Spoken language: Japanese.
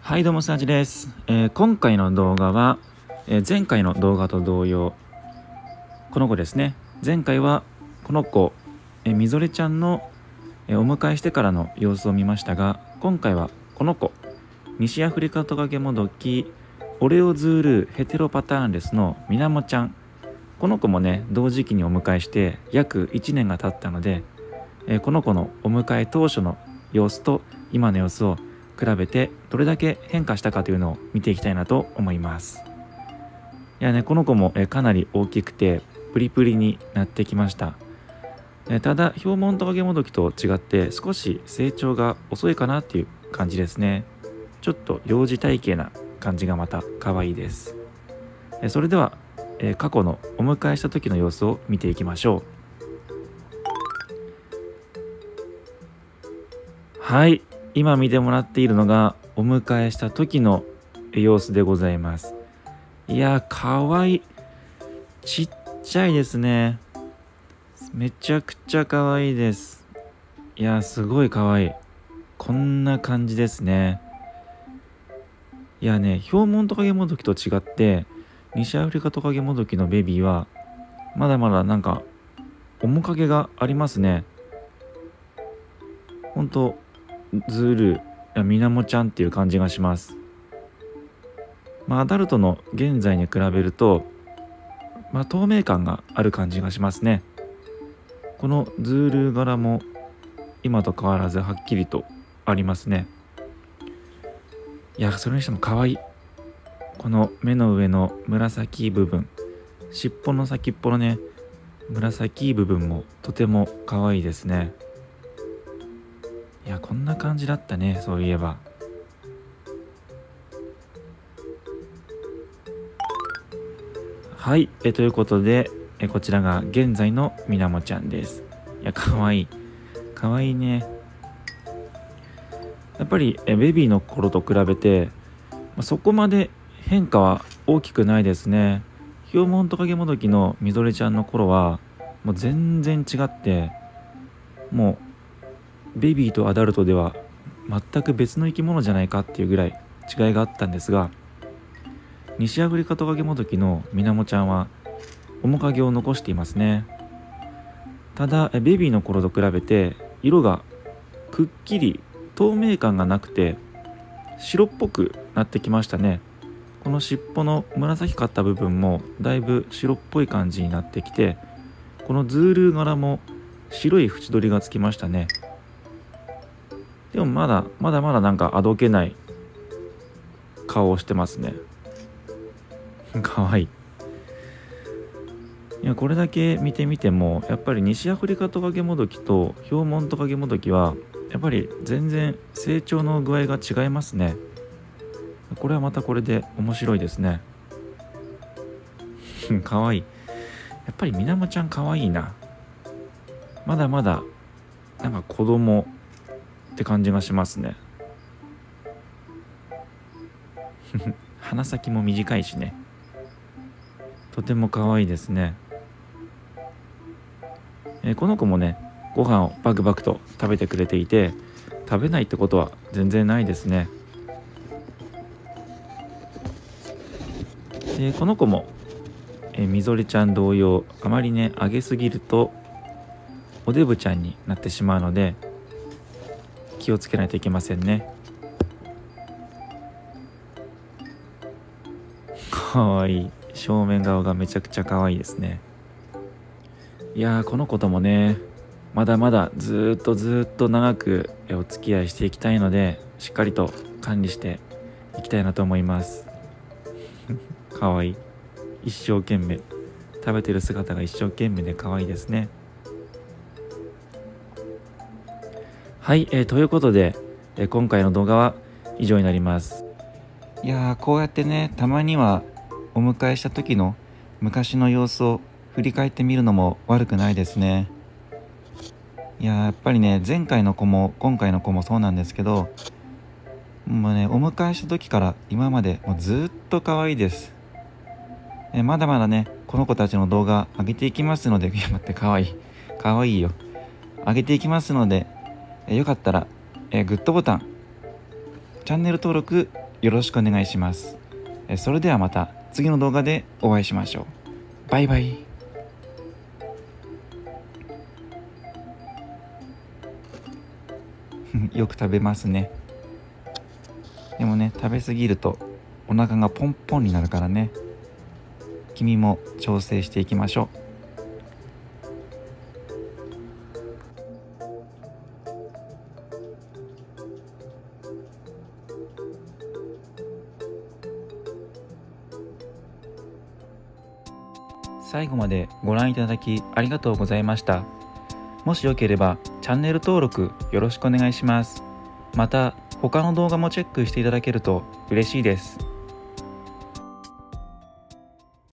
はい、どうもさじです。今回の動画は、前回の動画と同様、この子ですね。前回はこの子、みぞれちゃんの、お迎えしてからの様子を見ましたが、今回はこの子、西アフリカトカゲモドキオレオズールヘテロパターンレスのみなもちゃん。この子もね、同時期にお迎えして約1年が経ったので、この子のお迎え当初の様子と今の様子を比べてどれだけ変化したかというのを見ていきたいなと思います。いやね、この子もかなり大きくてプリプリになってきました。ただヒョウモントカゲモドキと違って少し成長が遅いかなっていう感じですね。ちょっと幼児体型な感じがまた可愛いです。それでは過去のお迎えした時の様子を見ていきましょう。はい、今見てもらっているのがお迎えした時の様子でございます。いやー、かわいい。ちっちゃいですね。めちゃくちゃかわいいです。いやー、すごいかわいい。こんな感じですね。いやね、ヒョウモントカゲモドキと違って西アフリカトカゲモドキのベビーはまだまだなんか面影がありますね。ほんとズールやみなもちゃんっていう感じがします。アダルトの現在に比べると、透明感がある感じがしますね。このズール柄も今と変わらずはっきりとありますね。いや、それにしても可愛い。この目の上の紫部分、尻尾の先っぽのね、紫部分もとても可愛いですね。いや、こんな感じだったね、そういえば。はい、ということで、こちらが現在のみなもちゃんです。いや、かわいい。かわいいね。やっぱりベビーの頃と比べて、そこまで変化は大きくないですね。ヒョウモントカゲモドキのみぞれちゃんの頃は、もう全然違って、もうベビーとアダルトでは全く別の生き物じゃないかっていうぐらい違いがあったんですが、西アフリカトカゲモドキのみなもちゃんは面影を残していますね。ただベビーの頃と比べて色がくっきり透明感がなくて白っぽくなってきましたね。この尻尾の紫かった部分もだいぶ白っぽい感じになってきて、このズール柄も白い縁取りがつきましたね。でもまだまだなんかあどけない顔をしてますね。かわいい。いや、これだけ見てみてもやっぱり西アフリカトカゲモドキとヒョウモントカゲモドキはやっぱり全然成長の具合が違いますね。これはまたこれで面白いですね。かわいい。やっぱりみなもちゃんかわいいな。まだまだなんか子供って感じがしますね。鼻先も短いしね。とても可愛いですね。この子もね、ご飯をバクバクと食べてくれていて、食べないってことは全然ないですね。でこの子もみぞれちゃん同様、あまりねあげすぎるとおデブちゃんになってしまうので気をつけないといけませんね。かわいい。正面顔がめちゃくちゃかわいいですね。いやー、この子ともねまだまだずっと長くお付き合いしていきたいので、しっかりと管理していきたいなと思います。かわいい。一生懸命食べてる姿が一生懸命でかわいいですね。はい、ということで、今回の動画は以上になります。いやー、こうやってねたまにはお迎えした時の昔の様子を振り返ってみるのも悪くないですね。いやー、やっぱりね前回の子も今回の子もそうなんですけど、もうねお迎えした時から今までもうずっと可愛いです。まだまだねこの子たちの動画上げていきますので、いや待って、可愛いよ。上げていきますので、よかったら、グッドボタン、チャンネル登録よろしくお願いします。それではまた次の動画でお会いしましょう。バイバイ。よく食べますね。でもね、食べ過ぎるとお腹がポンポンになるからね、君も調整していきましょう。最後までご覧いただきありがとうございました。もしよければチャンネル登録よろしくお願いします。また他の動画もチェックしていただけると嬉しいです。